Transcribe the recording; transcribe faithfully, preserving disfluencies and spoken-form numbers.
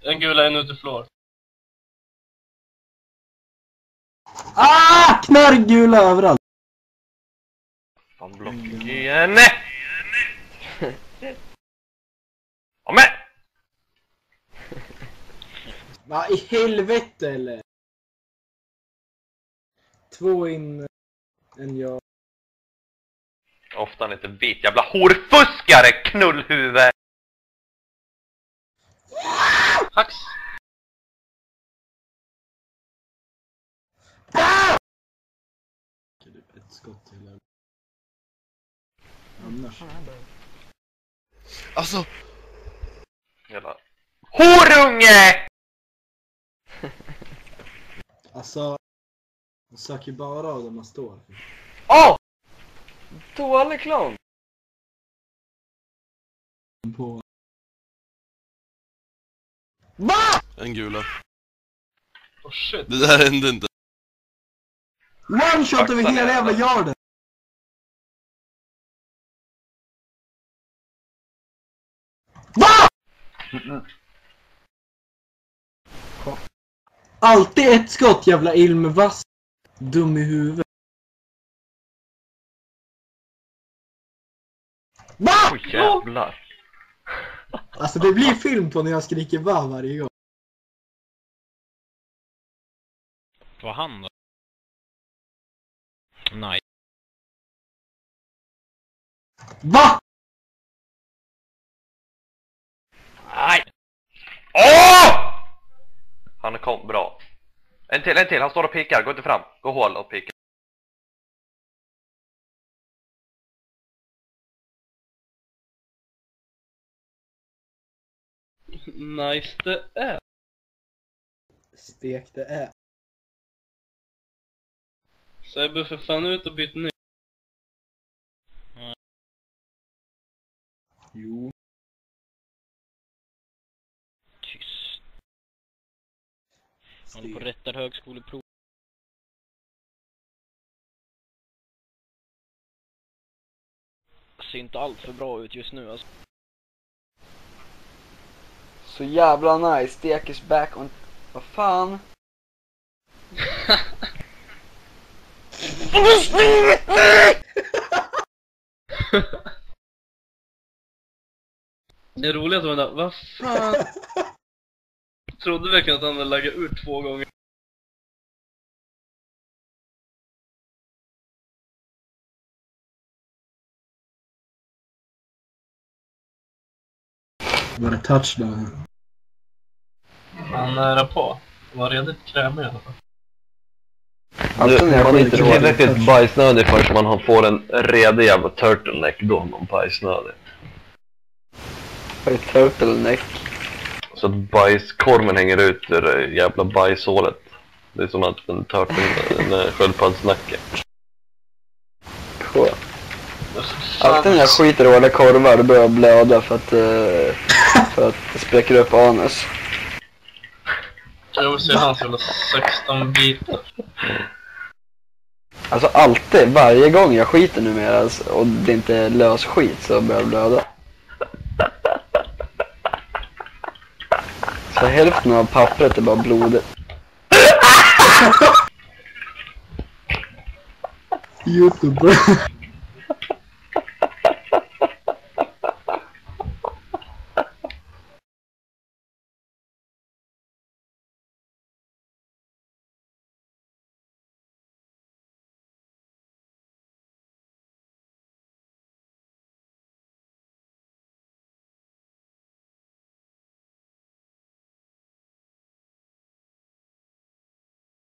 En gula, en utiflår. Ah! Knarkgula överallt. Fan, block igen. Ja, men! Va, i helvete eller? Två in, en jag. Ofta inte vit jävla horfuskare, knullhuvud! Hax! Ett skott till. Annars. Alltså, Jävla horunge! Alltså, man söker bara av där man står. Åh! Oh! Dålig clown! På. Va? en gula. Oh shit. Det där hände inte. One shot över hela jävla yarden. Va? Alltid ett skott, jävla ilmvass. Dum i huvudet. Va? Oj, jävlar. Alltså det blir film på när jag skriker va varje gång. Det var han då. Nej. Va? Nej! Åh! Han kom bra. En till, en till. Han står och pikar. Gå inte fram. Gå hål och pika. Nice det är. Stek det är. Sebbe för fan ut och byt ner. Jo. Tyst. Han håller på att rätta högskoleprov. Ser inte allt för bra ut just nu alltså. Så jävla nice, Stek is back on... Vad fan? Det är roligt att man där, vad fan? Jag trodde verkligen att han hade laggat ut två gånger. Var det touchdown? Han nära på. Det var redan krämig i alla fall. Du, man är inte tillräckligt bajsnödig förrän man får en redig jävla turtleneck. Då är man bajsnödig. Vad är turtleneck? Så att bajskorven hänger ut ur det jävla bajshålet. Det är som att en turtle, en sköldpaddsnacke. Cool. Alltid när jag skiter i alla korvar då börjar jag blöda för att, uh, för att det spräcker upp anus. Jag vill se hans jävla sexton bitar. Alltså alltid, varje gång jag skiter numera alltså, och det inte är lös skit så börjar jag blöda. Så hälften av pappret är bara blodet. YouTube.